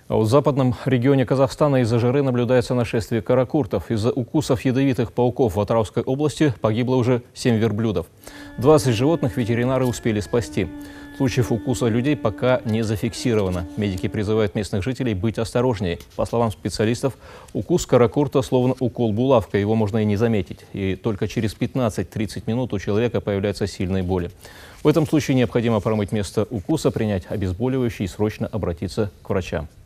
А в западном регионе Казахстана из-за жары наблюдается нашествие каракуртов. Из-за укусов ядовитых пауков в Атырауской области погибло уже 7 верблюдов. 20 животных ветеринары успели спасти. Случаев укуса людей пока не зафиксировано. Медики призывают местных жителей быть осторожнее. По словам специалистов, укус каракурта словно укол булавкой, его можно и не заметить. И только через 15-30 минут у человека появляются сильные боли. В этом случае необходимо промыть место укуса, принять обезболивающее и срочно обратиться к врачам.